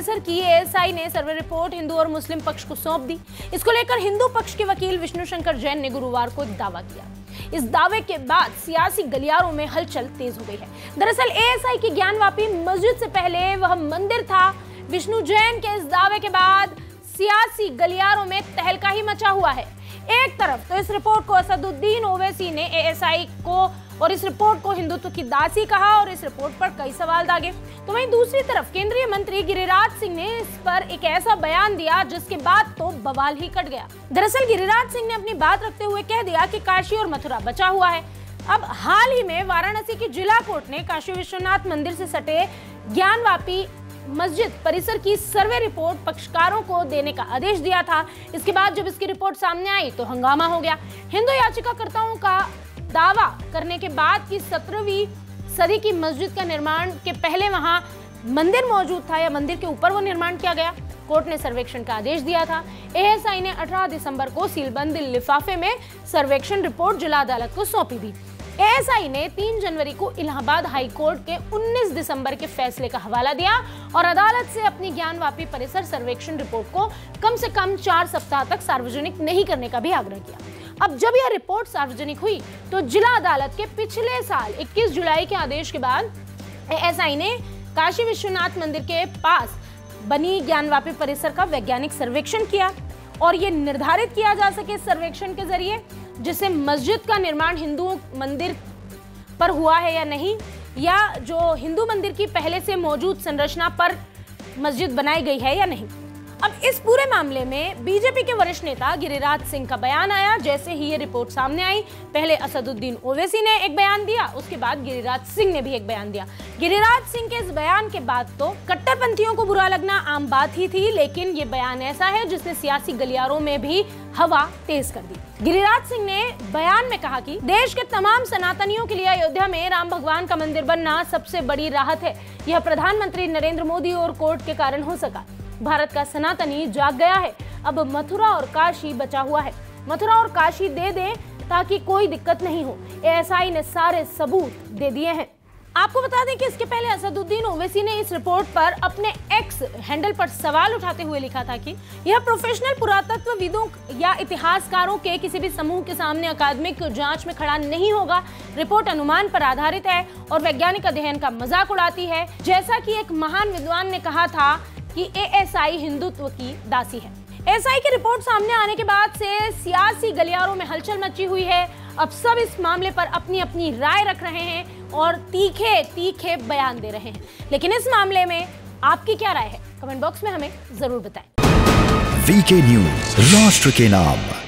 परिसर की एएसआई ने सर्वे रिपोर्ट हिंदू और मुस्लिम पक्ष को सौंप दी। इसको लेकर हिंदू पक्ष के वकील विष्णु शंकर जैन ने गुरुवार को एक दावा किया। इस दावे के बाद सियासी गलियारों में हलचल तेज हो गई है। दरअसल एएसआई की ज्ञानवापी मस्जिद से पहले वह मंदिर था। विष्णु जैन के इस दावे के बाद सियासी गलियारों में तहलका ही मचा हुआ है। एक तरफ तो इस रिपोर्ट को असदुद्दीन ओवैसी ने एएसआई को और इस रिपोर्ट को हिंदुत्व की दासी कहा और इस रिपोर्ट पर कई सवाल दागे, तो वहीं दूसरी तरफ केंद्रीय मंत्री गिरिराज सिंह ने इस पर एक ऐसा बयान दिया जिसके बाद तो बवाल ही कट गया। दरअसल गिरिराज सिंह ने अपनी बात रखते हुए कह दिया कि काशी और मथुरा बचा हुआ है। अब हाल ही में वाराणसी की जिला कोर्ट ने काशी विश्वनाथ मंदिर से सटे ज्ञानवापी मस्जिद परिसर की सर्वे रिपोर्ट पक्षकारों को देने का आदेश दिया था। इसके बाद जब इसकी रिपोर्ट सामने आई तो हंगामा हो गया। हिंदू याचिकाकर्ताओं का दावा करने के बाद कि 17वीं सदी की मस्जिद का निर्माण के पहले वहां मंदिर मौजूद था या मंदिर के ऊपर वो निर्माण किया गया। कोर्ट ने सर्वेक्षण का आदेश दिया था। एएसआई ने 18 दिसंबर को सीलबंद लिफाफे में सर्वेक्षण रिपोर्ट जिला अदालत को सौंपी थी। एएसआई ने 3 जनवरी को इलाहाबाद हाई कोर्ट के 19 दिसंबर के फैसले का हवाला दिया और अदालत से अपनी ज्ञानवापी परिसर सर्वेक्षण रिपोर्ट को कम से कम 4 सप्ताह तक सार्वजनिक नहीं करने का भी आग्रह किया। अब जब यह रिपोर्ट सार्वजनिक हुई तो जिला अदालत के पिछले साल 21 जुलाई के आदेश के बाद एएसआई ने काशी विश्वनाथ मंदिर के पास बनी ज्ञानवापी परिसर का वैज्ञानिक सर्वेक्षण किया और ये निर्धारित किया जा सके सर्वेक्षण के जरिए जिससे मस्जिद का निर्माण हिंदू मंदिर पर हुआ है या नहीं, या जो हिंदू मंदिर की पहले से मौजूद संरचना पर मस्जिद बनाई गई है या नहीं। अब इस पूरे मामले में बीजेपी के वरिष्ठ नेता गिरिराज सिंह का बयान आया। जैसे ही ये रिपोर्ट सामने आई, पहले असदुद्दीन ओवैसी ने एक बयान दिया, उसके बाद गिरिराज सिंह ने भी एक बयान दिया। गिरिराज सिंह के इस बयान के बाद तो कट्टरपंथियों को बुरा लगना आम बात ही थी, लेकिन ये बयान ऐसा है जिसने सियासी गलियारों में भी हवा तेज कर दी। गिरिराज सिंह ने बयान में कहा कि देश के तमाम सनातनियों के लिए अयोध्या में राम भगवान का मंदिर बनना सबसे बड़ी राहत है। यह प्रधानमंत्री नरेंद्र मोदी और कोर्ट के कारण हो सका। भारत का सनातनी जाग गया है। अब मथुरा और काशी बचा हुआ है। मथुरा और काशी दे दें ताकि कोई दिक्कत नहीं हो। एएसआई ने सारे सबूत दे दिए हैं। आपको बता दें कि इसके पहले असदुद्दीन ओवैसी ने इस रिपोर्ट पर अपने एक्स हैंडल पर सवाल उठाते हुए लिखा था कि यह प्रोफेशनल पुरातत्वविदों या इतिहासकारों के किसी भी समूह के सामने अकादमिक जांच में खड़ा नहीं होगा। रिपोर्ट अनुमान पर आधारित है और वैज्ञानिक अध्ययन का मजाक उड़ाती है। जैसा कि एक महान विद्वान ने कहा था कि एएसआई हिंदुत्व की दासी है। एएसआई की रिपोर्ट सामने आने के बाद से सियासी गलियारों में हलचल मची हुई है। अब सब इस मामले पर अपनी अपनी राय रख रहे हैं और तीखे तीखे बयान दे रहे हैं, लेकिन इस मामले में आपकी क्या राय है? कमेंट बॉक्स में हमें जरूर बताएं। वीके न्यूज, राष्ट्र के नाम।